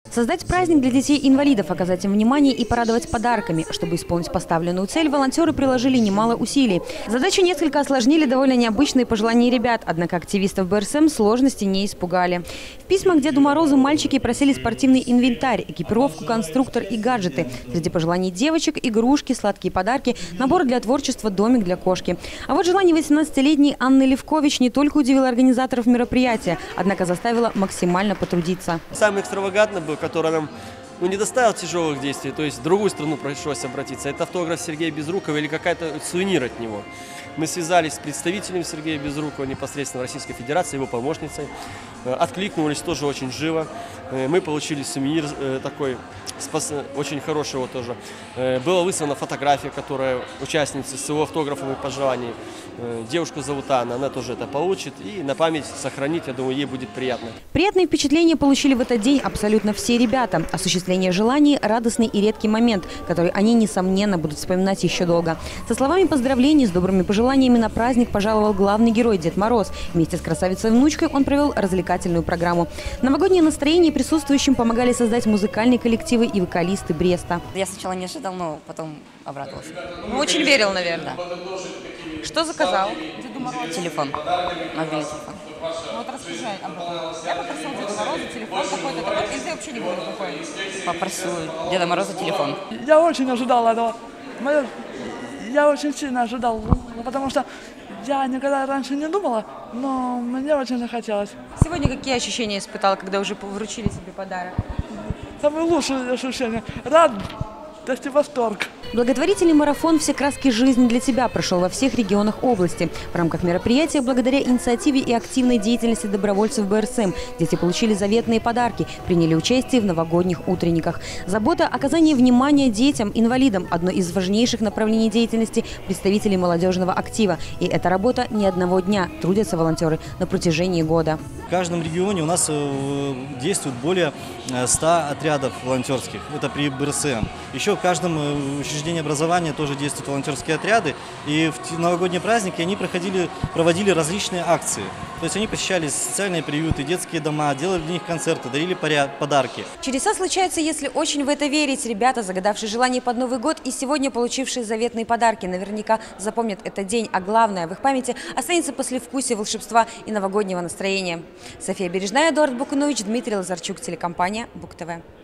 Создать праздник для детей-инвалидов, оказать им внимание и порадовать подарками. Чтобы исполнить поставленную цель, волонтеры приложили немало усилий. Задачу несколько осложнили довольно необычные пожелания ребят, однако активистов БРСМ сложности не испугали. В письмах к Деду Морозу мальчики просили спортивный инвентарь, экипировку, конструктор и гаджеты. Среди пожеланий девочек – игрушки, сладкие подарки, набор для творчества, домик для кошки. А вот желание 18-летней Анны Левкович не только удивило организаторов мероприятия, однако заставило максимально потрудиться. Самый экстравагантный был, который нам не доставил тяжелых действий, то есть в другую страну пришлось обратиться. Это автограф Сергея Безрукова или какая-то сувенир от него. Мы связались с представителем Сергея Безрукова непосредственно Российской Федерации, его помощницей. Откликнулись тоже очень живо. Мы получили сувенир такой, очень хороший тоже. Была выслана фотография, которая участница с его автографом и пожеланий. Девушку зовут Анна, она тоже это получит. И на память сохранить, я думаю, ей будет приятно. Приятные впечатления получили в этот день абсолютно все ребята. Осуществление желаний – радостный и редкий момент, который они, несомненно, будут вспоминать еще долго. Со словами поздравлений, с добрыми пожеланиями на праздник пожаловал главный герой Дед Мороз. Вместе с красавицей-внучкой он провел развлекательную программу. Новогоднее настроение присутствующим помогали создать музыкальные коллективы и вокалисты Бреста. Я сначала не ожидал, но потом обрадовался. Очень верил, наверное. Что заказал? Деду Морозу. Телефон. Мобильный телефон. Ну вот расскажи об этом. Я попросил Деда Мороза телефон такой-то, или ты вообще не говорил какой? Попросил Деда Мороза телефон. Я очень ожидал этого. Я очень сильно ожидал, потому что я никогда раньше не думала, но мне очень захотелось. Сегодня какие ощущения испытал, когда уже вручили себе подарок? Самые лучшие ощущения. Радость и восторг. Благотворительный марафон «Все краски жизни для тебя» прошел во всех регионах области. В рамках мероприятия, благодаря инициативе и активной деятельности добровольцев БРСМ, дети получили заветные подарки, приняли участие в новогодних утренниках. Забота, оказание внимания детям, инвалидам – одно из важнейших направлений деятельности представителей молодежного актива. И эта работа не одного дня. Трудятся волонтеры на протяжении года. В каждом регионе у нас действует более 100 отрядов волонтерских. Это при БРСМ. Еще в каждом учреждении образования тоже действуют волонтерские отряды. И в новогодние праздники они проводили различные акции. То есть они посещали социальные приюты, детские дома, делали для них концерты, дарили подарки. Чудеса случаются, если очень в это верить. Ребята, загадавшие желание под Новый год и сегодня получившие заветные подарки, наверняка запомнят этот день. А главное, в их памяти останется послевкусие волшебства и новогоднего настроения. София Бережная, Эдуард Букунович, Дмитрий Лазарчук, телекомпания БуК ТВ.